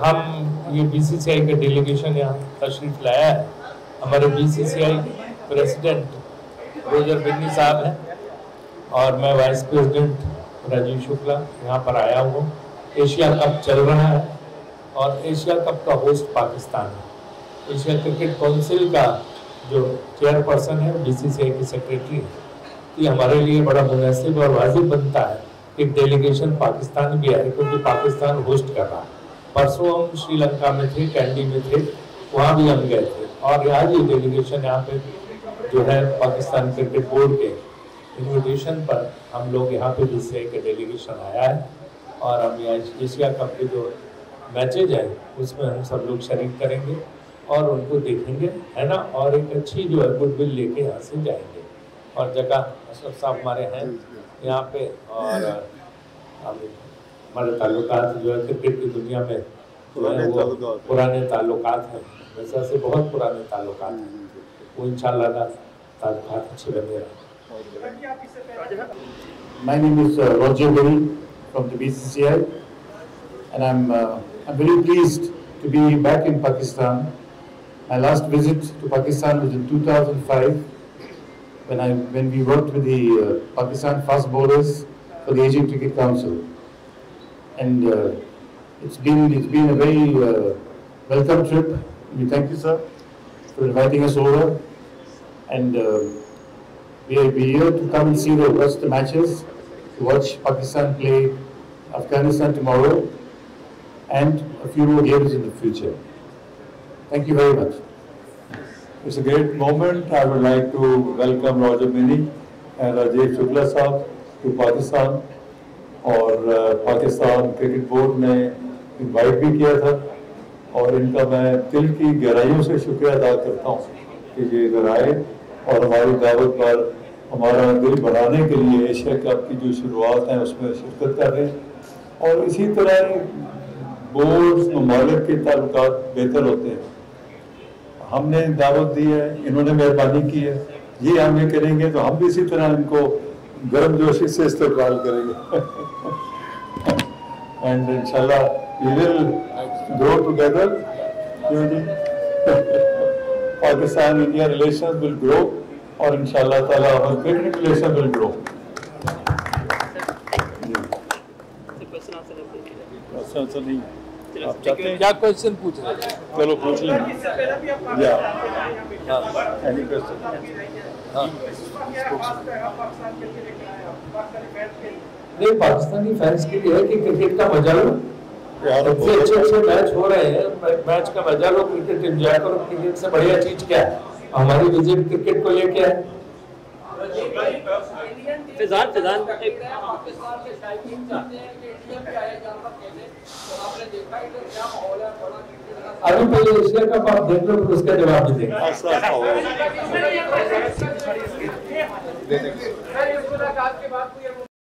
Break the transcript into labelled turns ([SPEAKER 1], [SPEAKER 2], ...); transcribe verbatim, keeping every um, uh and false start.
[SPEAKER 1] हम ये बीसीसीआई का डेलीगेशन यहाँ तशरीफ लाया है। हमारे बीसीसीआई प्रेसिडेंट रोजर बिन्नी साहब हैं और मैं वाइस प्रेसिडेंट राजीव शुक्ला यहाँ पर आया हूँ। एशिया कप चल रहा है और एशिया कप का होस्ट पाकिस्तान है। एशिया क्रिकेट काउंसिल का जो चेयरपर्सन है बीसीसीआई की सेक्रेटरी, ये हमारे लिए बड़ा मुनासिब और वाजिब बनता है कि डेलीगेशन पाकिस्तान भी आए, क्योंकि पाकिस्तान होस्ट कर रहा है। परसों हम श्रीलंका में थे, कैंडी में थे, वहाँ भी हम गए थे और आज ये डेलीगेशन यहाँ पे जो है पाकिस्तान क्रिकेट बोर्ड के इन्विटेशन पर हम लोग यहाँ पे बीसीसीआई का डेलीगेशन आया है और हम यहाँ एशिया कप के जो मैचेज हैं उसमें हम सब लोग शरीक करेंगे और उनको देखेंगे, है ना, और एक अच्छी जो है गुडविल लेके यहाँ से जाएंगे। और जगह अशरफ साहब हमारे हैं यहाँ पे और हमारे ताल्लुकात जो है क्रिकेट की दुनिया में जो है वो पुराने ताल्लुकात हैं, वैसे से बहुत पुराने ताल्लुकात हैं, वो इंशाल्लाह ताल्लुकात अच्छे बने रहे।
[SPEAKER 2] My name is uh, Roger Binney from the B C C I and I'm, uh, I'm very pleased to be back in Pakistan. My last visit to Pakistan was in two thousand five when, I, when we worked with the uh, Pakistan fast bowlers for the Asian Cricket Council. And uh, it's been it's been a very uh, welcome trip. We thank you, sir, for inviting us over. And uh, we are here to come and see the watch the matches, to watch Pakistan play Afghanistan tomorrow, and a few more games in the future. Thank you very much.
[SPEAKER 3] It's a great moment. I would like to welcome Roger Binney and Rajiv Shukla Sahab to Pakistan. और Pakistan cricket board ने invite भी किया था और इनका मैं दिल की गहराइयों से शुक्रिया अदा करता हूँ कि ये इधर आए और हमारी दावत पर हमारा दिल बढ़ाने के लिए एशिया कप की जो शुरुआत है उसमें शिरकत कर रहे हैं। और इसी तरह बोर्ड ममालिक के ताल्लुकात बेहतर होते हैं। हमने दावत दी है, इन्होंने मेहरबानी की है, ये हम ये करेंगे तो हम भी इसी तरह इनको गर्म जोशी से इस्तेमाल करेंगे एंड इंशाल्लाह we will grow together. Pakistan India relations will grow और इंशाल्लाह ताला our cricket relation will grow. आप चाहते हैं
[SPEAKER 1] क्या क्वेश्चन पूछ रहे हैं?
[SPEAKER 3] चलो पूछ लेंगे। या एनी क्वेश्चन?
[SPEAKER 1] नहीं, पाकिस्तानी फैंस के लिए है कि क्रिकेट का मजा लो, इतने अच्छे अच्छे मैच हो रहे हैं, मैच का मजा लो, क्रिकेट एंजॉय करो। क्रिकेट से बढ़िया चीज क्या है? हमारी विजिट क्रिकेट को लेके है।
[SPEAKER 4] फिजान फिजान
[SPEAKER 1] अभी पहले एशिया कप आप देख लो, फिर उसका जवाब भी देंगे।